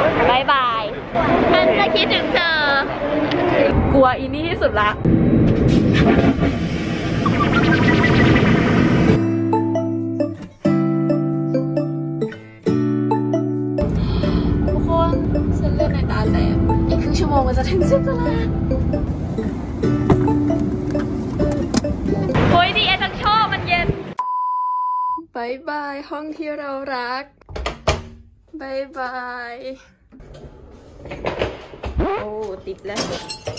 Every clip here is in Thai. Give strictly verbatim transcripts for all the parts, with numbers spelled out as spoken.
บายบายฉันจะคิดถึงเธอกลัวอีนี่ที่สุดละทุกคนเส้นเลือดในตาแตกอีกครึ่งชั่วโมงมันจะถึงเส้นสลาดโอ้ยดีไอ้จังชอบมันเย็นบายบายห้องที่เรารักบายบายโอ้ติดแล้ว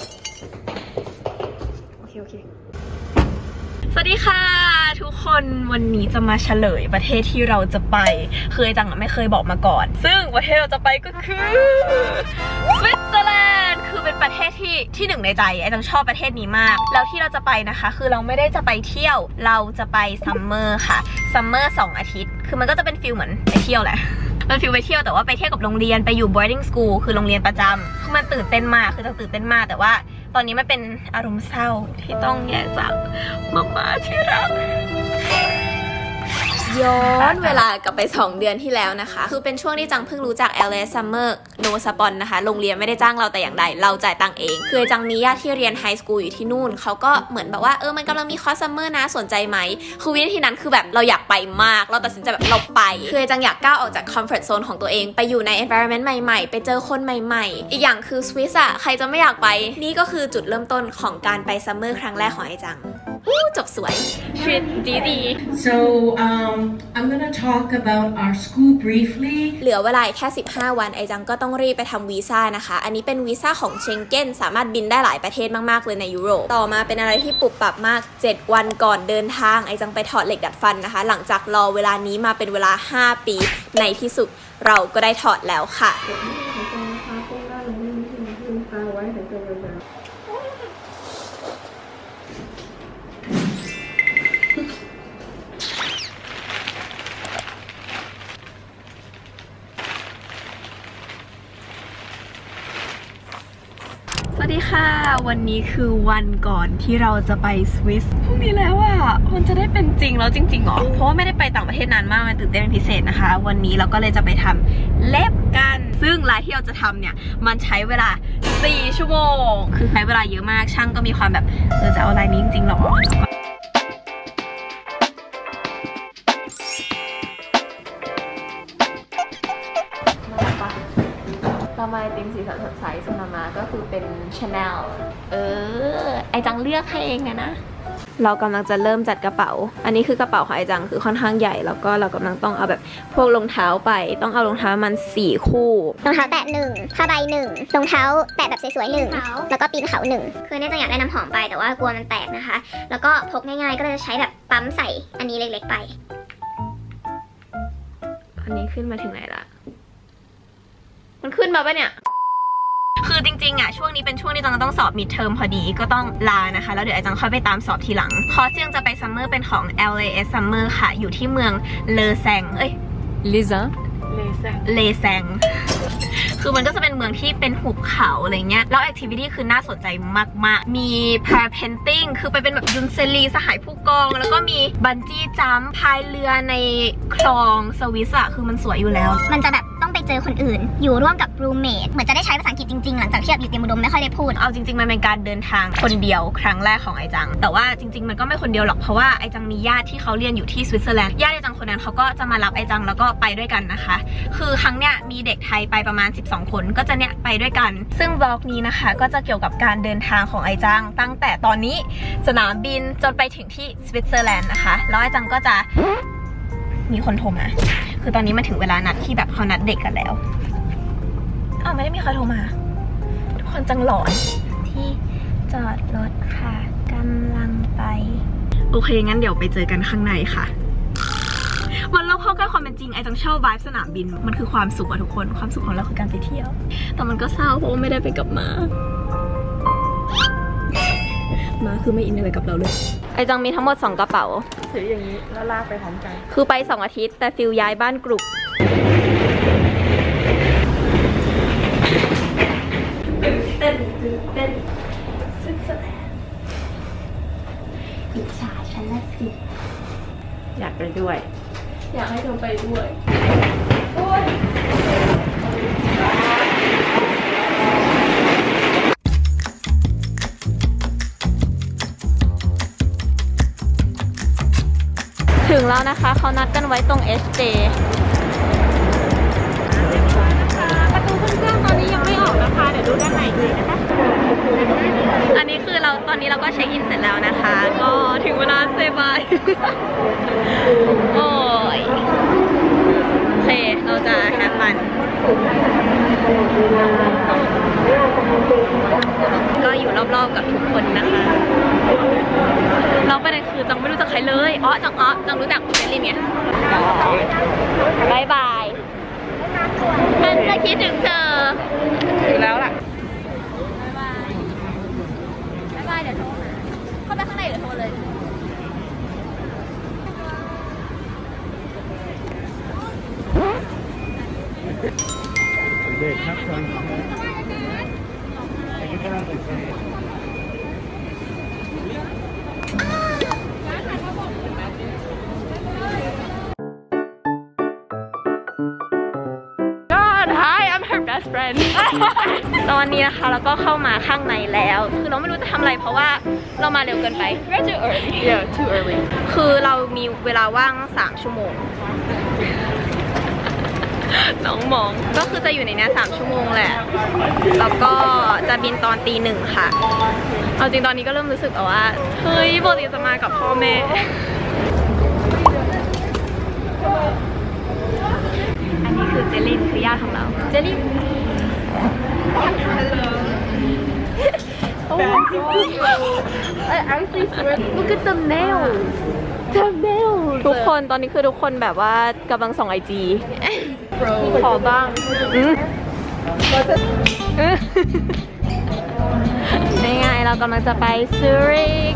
โอเคโอเคสวัสดีค่ะทุกคนวันนี้จะมาเฉลยประเทศที่เราจะไปเคยจังไม่เคยบอกมาก่อนซึ่งประเทศเราจะไปก็คือสวิตเซอร์แลนด์คือเป็นประเทศที่ที่หนึ่งในใจไอ้จังชอบประเทศนี้มากแล้วที่เราจะไปนะคะคือเราไม่ได้จะไปเที่ยวเราจะไปซัมเมอร์ค่ะซัมเมอร์สองอาทิตย์คือมันก็จะเป็นฟิลเหมือนไปเที่ยวแหละมันฟิลไปเที่ยวแต่ว่าไปเที่ยวกับโรงเรียนไปอยู่ boarding school คือโรงเรียนประจำคือมันตื่นเต้นมากคือจะตื่นเต้นมากแต่ว่าตอนนี้มันเป็นอารมณ์เศร้าที่ต้องแยกจากมาม่าที่รักย้อนเวลากลับไปสองเดือนที่แล้วนะคะคือเป็นช่วงที่จังเพิ่งรู้จัก แอล เอ Summer No Spon นะคะโรงเรียนไม่ได้จ้างเราแต่อย่างใดเราจ่ายตังค์เองคือจังมีญาติที่เรียนไฮสคูลอยู่ที่นู่นเขาก็เหมือนแบบว่าเออมันกำลังมีคอร์สซัมเมอร์นะสนใจไหมคือวิธีนั้นคือแบบเราอยากไปมากเราตัดสินใจแบบเราไปคือจังอยากก้าวออกจากคอมฟอร์ตโซนของตัวเองไปอยู่ใน environment ใหม่ๆไปเจอคนใหม่ๆอีกอย่างคือสวิสอะใครจะไม่อยากไปนี่ก็คือจุดเริ่มต้นของการไปซัมเมอร์ครั้งแรกของไอจังจบสวยชีวิตดีดี so um I'm gonna talk about our school briefly เหลือเวลาแค่สิบห้าวันไอจังก็ต้องรีบไปทำวีซ่านะคะอันนี้เป็นวีซ่าของเชงเก้นสามารถบินได้หลายประเทศมากๆเลยในยุโรปต่อมาเป็นอะไรที่ปรับปรับมากเจ็ดวันก่อนเดินทางไอจังไปถอดเหล็กดัดฟันนะคะหลังจากรอเวลานี้มาเป็นเวลาห้าปีในที่สุดเราก็ได้ถอดแล้วค่ะสวัสดีค่ะวันนี้คือวันก่อนที่เราจะไปสวิสพรุ่งนี้แล้วอ่ะมันจะได้เป็นจริงแล้วจริงๆหรอเพราะว่าไม่ได้ไปต่างประเทศนานมากมันตื่นเต้นเป็นพิเศษนะคะวันนี้เราก็เลยจะไปทำเล็บกันซึ่งลายที่เราจะทำเนี่ยมันใช้เวลาสี่ชั่วโมงคือใช้เวลาเยอะมากช่างก็มีความแบบเราจะเอาลายนี้จริงๆหรอเรามาติมสีสันสดใสสำหรับมาก็คือเป็น Chanel เออไอจังเลือกให้เองนะเรากำลังจะเริ่มจัดกระเป๋าอันนี้คือกระเป๋าของไอจังคือค่อนข้างใหญ่แล้วก็เรากำลังต้องเอาแบบพวกรองเท้าไปต้องเอารองเท้ามันสี่คู่รองเท้าแตะหนึ่งผ้าใบหนึ่งรองเท้าแตะแบบสวยๆหนึ่งแล้วก็ปีนเขาหนึ่งคือเนี่ยจังอยากได้น้ำหอมไปแต่ว่ากลัวมันแตกนะคะแล้วก็พกง่ายๆก็เลยจะใช้แบบปั๊มใส่อันนี้เล็กๆไปอันนี้ขึ้นมาถึงไหนละมันขึ้นมาปะเนี่ยคือจริงๆอ่ะช่วงนี้เป็นช่วงที่จังต้องสอบมิดเทอมพอดีก็ต้องลานะคะแล้วเดี๋ยวไอจังค่อยไปตามสอบทีหลังคอร์สที่จังจะไปซัมเมอร์เป็นของ แอล เอ Summer ค่ะอยู่ที่เมืองเลอแซงเอ้ยลิซาเลแซงเลแซงคือมันก็จะเป็นเมืองที่เป็นหุบเขาอะไรเงี้ยแล้วแอคทิวิตี้คือน่าสนใจมากๆมี parapenting คือไปเป็นแบบยุนเซรีสหายผู้กองแล้วก็มีบันจี้จัมป์พายเรือในคลองสวิสอะคือมันสวยอยู่แล้วมันจะแบบต้องไปเจอคนอื่นอยู่ร่วมกับรูเมทเหมือนจะได้ใช้ภาษาอังกฤษจริงๆหลังจากที่อยู่เตรียมอุดมไม่ค่อยได้พูดเอาจริงๆมันเป็นการเดินทางคนเดียวครั้งแรกของไอจังแต่ว่าจริงๆมันก็ไม่คนเดียวหรอกเพราะว่าไอจังมีญาติที่เขาเรียนอยู่ที่สวิตเซอร์แลนด์ญาติไอจังคนนั้นเขาก็จะมารับไอจังแล้วก็ไปด้วยกันนะคะคือครั้งเนี้ยมีเด็กไทยไปประมาณสิบสองคนก็จะเนี่ยไปด้วยกันซึ่งบล็อกนี้นะคะก็จะเกี่ยวกับการเดินทางของไอจังตั้งแต่ตอนนี้สนามบินจนไปถึงที่สวิตเซอร์แลนด์นะคะแล้วไอจังก็จะมีคนโทรมาคือตอนนี้มันถึงเวลานัดที่แบบเขานัดเด็กกันแล้วอ้าวไม่ได้มีใครโทรมาทุกคนจังหลอนที่จอดรถค่ะกำลังไปโอเคงั้นเดี๋ยวไปเจอกันข้างในค่ะวันเราเข้าใกล้ความเป็นจริงไอจังชอบไวบ์สนามบินมันคือความสุขอะทุกคนความสุขของเราคือการไปเที่ยวแต่มันก็เศร้าเพราะไม่ได้ไปกับมามาคือไม่อินอะไรกับเราเลยไอจังมีทั้งหมดสองกระเป๋าถืออย่างนี้แล้วลากไปพร้อมกันคือไปสองอาทิตย์แต่ฟิลย้ายบ้านกรุบเต้นเต้นสวิตเซอร์แลนด์อิจฉาฉันละสิอยากไปด้วยอยากให้เธอไปด้วยโอ้ยแล้วนะคะเขานัดกันไว้ตรง เอช เจ ประตูเครื่องตอนนี้ยังไม่ออกนะคะเดี๋ยวดูด้านในเลยนะคะอันนี้คือเราตอนนี้เราก็เช็คอินเสร็จแล้วนะคะก็ถึงเวลาเซบายโอ้ยโอเคเราจะแฮปฟันก็อยู่รอบๆกับทุกคนนะคะเราประเด็นคือจังไม่รู้จักใครเลยอ๋อจังอ๋อจังรู้จักเจลลี่ไงบายบายมันจะคิดถึงเธอถึงแล้วล่ะบายบายบายเดี๋ยวโทรหาเข้าไปข้างในเดี๋ยวโทรเลยเด็กครับ Hi I'm her best friend ตอนนี้นะคะเราก็เข้ามาข้างในแล้วคือเราไม่รู้จะทำอะไรเพราะว่าเรามาเร็วเกินไป We're too early Yeah too early คือเรามีเวลาว่างสามชั่วโมงน้องมองก็คือจะอยู่ในนี้สามชั่วโมงแหละแล้วก็จะบินตอนตีหนึ่งค่ะเอาจริงตอนนี้ก็เริ่มรู้สึกว่าเฮ้ยปกติจะมากับพ่อแม่อันนี้คือเจลลี่คือญาติของเราเจลลี่ Oh my god I actually swear look at the nails the nails ทุกคนตอนนี้คือทุกคนแบบว่ากำลังส่องไอจีขอบ้างนี่ไงเรากำลังจะไปซูริก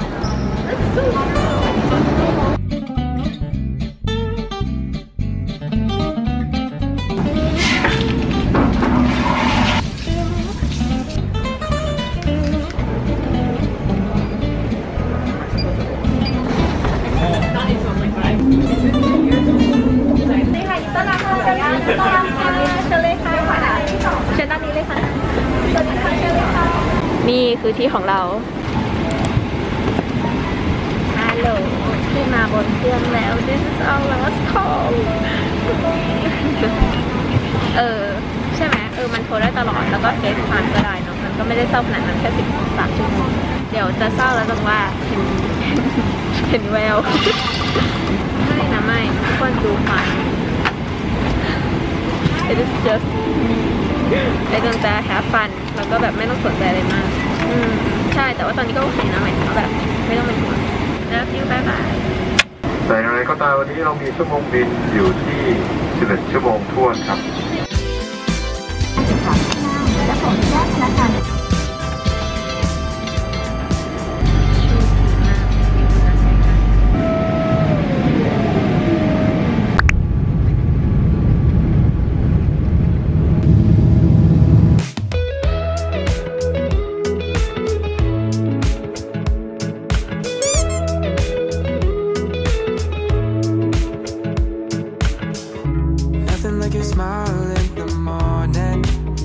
นี่คือที่ของเราฮัลโหลขึ้นมาบนเครื่องแล้ว This is our last call เออใช่ไหมเออมันโทรได้ตลอดแล้วก็เฟซไทม์ก็ได้เนาะมันก็ไม่ได้เศร้าขนาดนั้นแค่สิบสามชั่วโมงเดี๋ยวจะเศร้าแล้วจังว่าเห็นเห็นแววไม่นะไม่ทุกคนดูฟัน It is justไอ้ตรงแต่ have fun แล้วก็แบบไม่ต้องสนใจอะไรมากอืมใช่แต่ว่าตอนนี้ก็โอเคนะหมายถึงว่าแบบไม่ต้องเป็นห่วง Love you bye bye แต่อย่างไรก็ตามวันนี้เรามีชั่วโมงบินอยู่ที่สิบเอ็ดชั่วโมงทวนครับ Like your smile in the morning,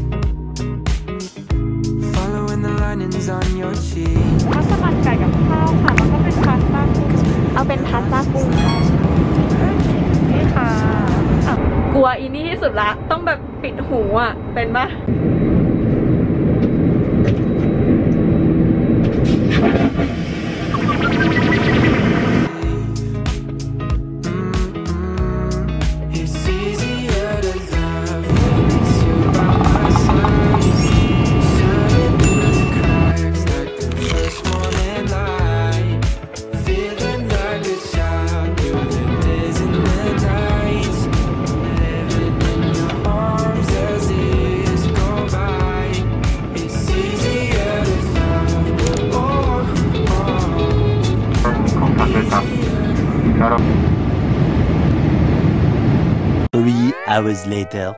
following the linings on your cheek. มัสมั่นไก่กับข้าวค่ะแล้วก็เป็นพาสต้ากุ้งเอาเป็นพาสต้ากุ้งนี่ค่ะกลัวอีนี่ที่สุดละต้องแบบปิดหูอ่ะเป็นปะ Three hours later.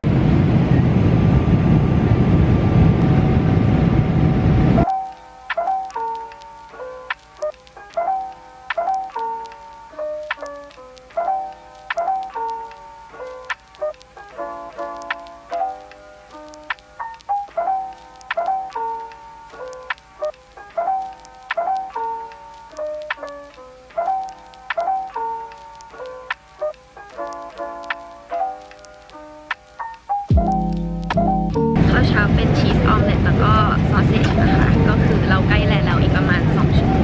ช้าเป็นชีสออมเล็ตแล้วก็ซอสเซจนะคะก็คือเราใกล้แล้วแล้วอีกประมาณสองชั่วโมง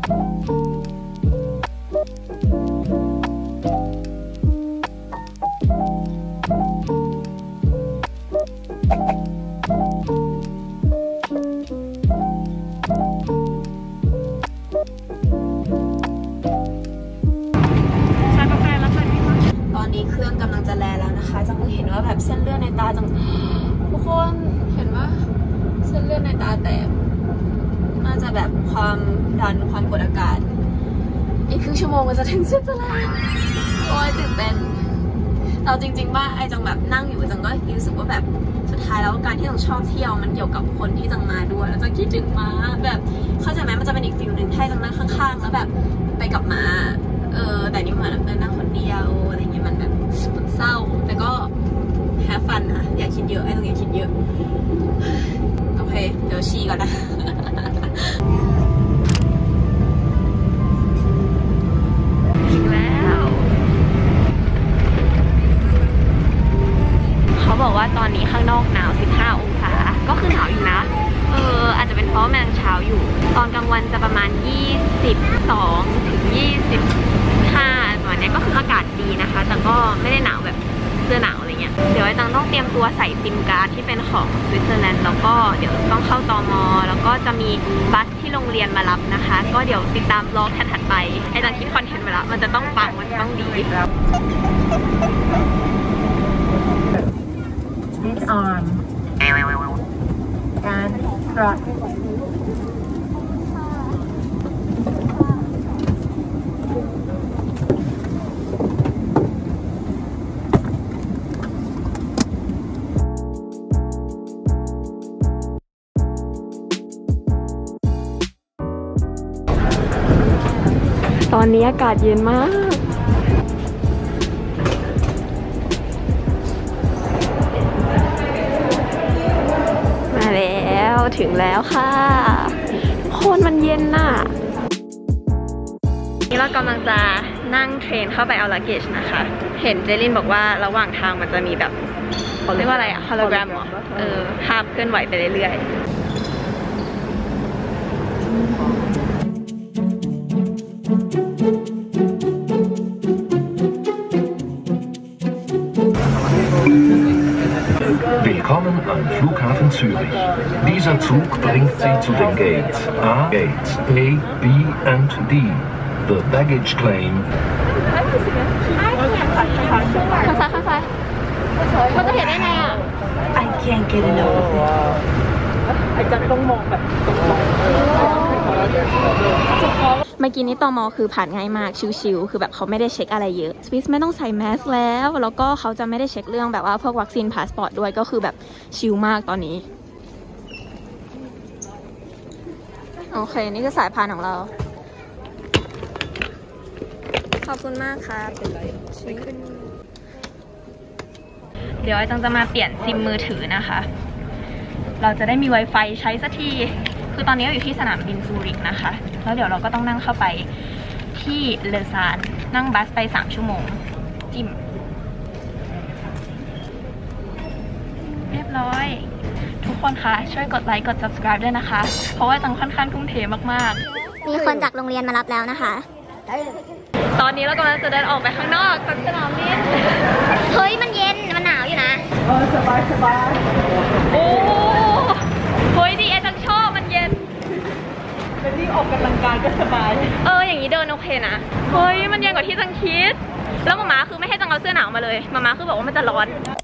ตอนนี้เครื่องกำลังจะแลแล้วนะคะจังเห็นว่าแบบเส้นเลือดในตาจังทุกคนเห็นว่าเส้นเลือดในตาแตกน่าจะแบบความดันความกดอากาศอีกครึ่งชั่วโมงก็จะถึงสวิตเซอร์แลนด์โอ้ยตื่นเต้นเราจริงๆว่าไอ้จังแบบนั่งอยู่จังก็รู้สึกว่าแบบสุดท้ายแล้วการที่จังชอบเที่ยวมันเกี่ยวกับคนที่จังมาด้วยแล้วจังคิดถึงม้าแบบเข้าใจไหมมันจะเป็นอีกฟิลหนึ่งให้จังนั่งข้างๆแล้วแบบไปกับม้าเออแต่นี่เหมือนเดินนั่งคนเดียวอะไรเงี้ยมันแบบมันเศร้าแต่ก็แฮปฟันนะอย่าคิดเยอะไอ้ตรงนี้คิดเยอะโอเคเดี๋ยวฉี่ก่อนนะถึงแล้วเขาบอกว่าตอนนี้ข้างนอกหนาวสิบห้าองศาก็คือหนาวอยู่นะเอออาจจะเป็นเพราะแมงเช้าอยู่ตอนกลางวันจะประมาณยี่สิบสองถึงยี่สิบห้าประมาณนี้ก็คืออากาศดีนะคะแต่ก็ไม่ได้หนาวแบบเสื้อหนาวอะไรเงี้ยเดี๋ยวไอ้ตังต้องเตรียมตัวใส่ซิมการ์ดที่เป็นของสวิตเซอร์แลนด์แล้วก็เดี๋ยวต้องเข้าตม.แล้วก็จะมีบัสที่โรงเรียนมารับนะคะก็เดี๋ยวติดตามบล็อกถัดไปไอ้ตังคิดคอนเทนต์ไปแล้วมันจะต้องปังมันต้องดี This arm and strut. ตอนนี้อากาศเย็นมากมาแล้วถึงแล้วค่ะโคตรมันเย็นน่ะนี่เรากำลังจะนั่งเทรนเข้าไปเอาลักเกจนะคะเห็นเจลินบอกว่าระหว่างทางมันจะมีแบบเขาเรียกว่าอะไรอะฮอลโลแกรมเหรอเออภาพเคลื่อนไหวไปเรื่อยๆ Willkommen am Flughafen Zürich. Dieser Zug bringt Sie zu den Gates A, Gates A, B and D. The baggage claim. ข้างซ้ายข้างซ้ายมันจะเห็นได้ไงอ่ะ I can't get enough of it. ไอ้จันต้องมองแบบเมื่อกี้นี้ตม.คือผ่านง่ายมากชิวๆคือแบบเขาไม่ได้เช็คอะไรเยอะสวิสไม่ต้องใส่แมสแล้วแล้วก็เขาจะไม่ได้เช็คเรื่องแบบว่าพวกวัคซีนพาสปอร์ตด้วยก็คือแบบชิลมากตอนนี้โอเคนี่คือสายพานของเราขอบคุณมากค่ะเป็นไรเดี๋ยวไอ้จังจะมาเปลี่ยนซิมมือถือนะคะเราจะได้มี Wi-Fi ใช้สักทีคือตอนนี้เราอยู่ที่สนามบินซูริกนะคะแล้วเดี๋ยวเราก็ต้องนั่งเข้าไปที่เลอซานนั่งบัสไปสามชั่วโมงจิ้มเรียบร้อยทุกคนคะช่วยกดไลค์กด ซับสไครบ์ ด้วยนะคะเพราะว่าจังค่อนข้างทุ่มเทมากๆมีคนจากโรงเรียนมารับแล้วนะคะตอนนี้เรากำลังจะเดินออกไปข้างนอกจากสนามบินเฮ้ยมันเย็นมันหนาวอยู่นะเออสบายสบายโอ้เฮ้ยดีไอ้จังชอบมันเย็นเป็นที่ออกกำลังกายก็สบายเอออย่างนี้เดินโอเคนะเฮ้ยมันเย็นกว่าที่จังคิดแล้วมาม่าคือไม่ให้จังเอาเสื้อหนาวมาเลยมาม่าคือบอกว่ามันจะร้อน